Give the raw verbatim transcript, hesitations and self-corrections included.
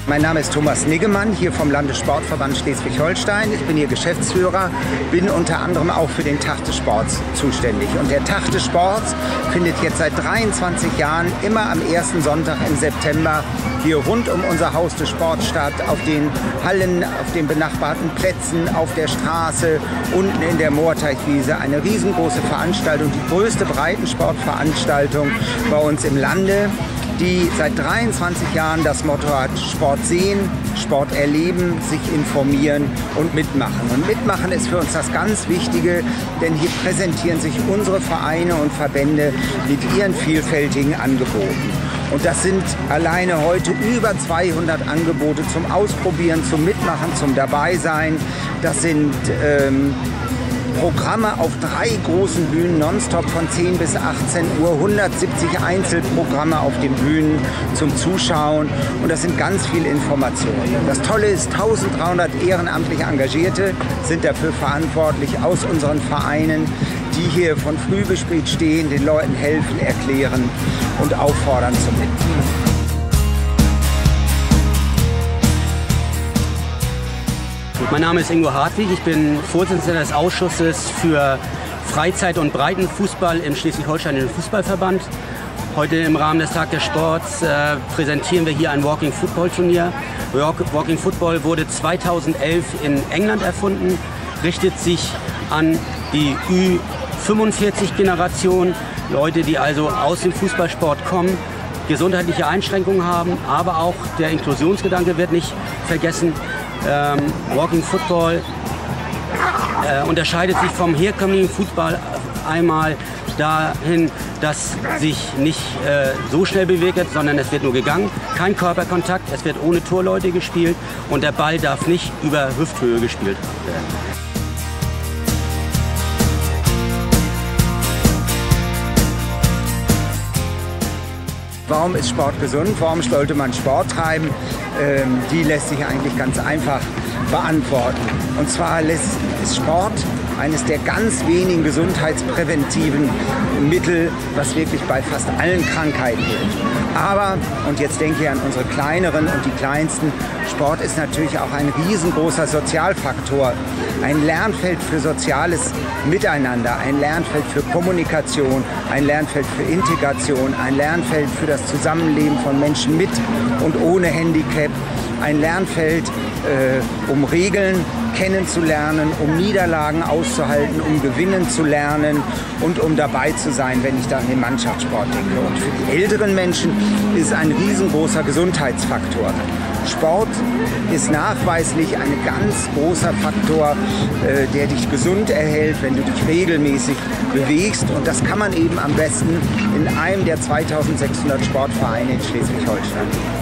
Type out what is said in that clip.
Mein Name ist Thomas Niggemann, hier vom Landessportverband Schleswig-Holstein. Ich bin hier Geschäftsführer, bin unter anderem auch für den Tag des Sports zuständig. Und der Tag des Sports findet jetzt seit dreiundzwanzig Jahren immer am ersten Sonntag im September hier rund um unser Haus des Sports statt, auf den Hallen, auf den benachbarten Plätzen, auf der Straße, unten in der Moorteichwiese. Eine riesengroße Veranstaltung, die größte Breitensportveranstaltung bei uns im Lande, die seit dreiundzwanzig Jahren das Motto hat: Sport sehen, Sport erleben, sich informieren und mitmachen. Und mitmachen ist für uns das ganz Wichtige, denn hier präsentieren sich unsere Vereine und Verbände mit ihren vielfältigen Angeboten. Und das sind alleine heute über zweihundert Angebote zum Ausprobieren, zum Mitmachen, zum Dabeisein. Das sind ähm, Programme auf drei großen Bühnen nonstop von zehn bis achtzehn Uhr, hundertsiebzig Einzelprogramme auf den Bühnen zum Zuschauen, und das sind ganz viele Informationen. Das Tolle ist, eintausenddreihundert ehrenamtlich Engagierte sind dafür verantwortlich aus unseren Vereinen, die hier von früh bis spät stehen, den Leuten helfen, erklären und auffordern zum Mitmachen. Mein Name ist Ingo Hartwig, ich bin Vorsitzender des Ausschusses für Freizeit- und Breitenfußball im Schleswig-Holsteinischen Fußballverband. Heute im Rahmen des Tag des Sports äh, präsentieren wir hier ein Walking Football Turnier. Walking Football wurde zweitausendelf in England erfunden, richtet sich an die Ü fünfundvierzig Generation, Leute, die also aus dem Fußballsport kommen, gesundheitliche Einschränkungen haben, aber auch der Inklusionsgedanke wird nicht vergessen. Ähm, Walking Football äh, unterscheidet sich vom herkömmlichen Fußball einmal dahin, dass sich nicht äh, so schnell bewegt wird, sondern es wird nur gegangen, kein Körperkontakt, es wird ohne Torleute gespielt und der Ball darf nicht über Hüfthöhe gespielt werden. Warum ist Sport gesund? Warum sollte man Sport treiben? Ähm, die lässt sich eigentlich ganz einfach beantworten. Und zwar lässt, ist Sport eines der ganz wenigen gesundheitspräventiven Mittel, was wirklich bei fast allen Krankheiten hilft. Aber, und jetzt denke ich an unsere kleineren und die kleinsten, Sport ist natürlich auch ein riesengroßer Sozialfaktor. Ein Lernfeld für soziales Miteinander, ein Lernfeld für Kommunikation, ein Lernfeld für Integration, ein Lernfeld für das Zusammenleben von Menschen mit und ohne Handicap, ein Lernfeld, äh, um Regeln kennenzulernen, um Niederlagen auszuhalten, um gewinnen zu lernen und um dabei zu sein, wenn ich dann an den Mannschaftssport denke. Und für die älteren Menschen ist es ein riesengroßer Gesundheitsfaktor. Sport ist nachweislich ein ganz großer Faktor, äh, der dich gesund erhält, wenn du dich regelmäßig bewegst. Und das kann man eben am besten in einem der zweitausendsechshundert Sportvereine in Schleswig-Holstein.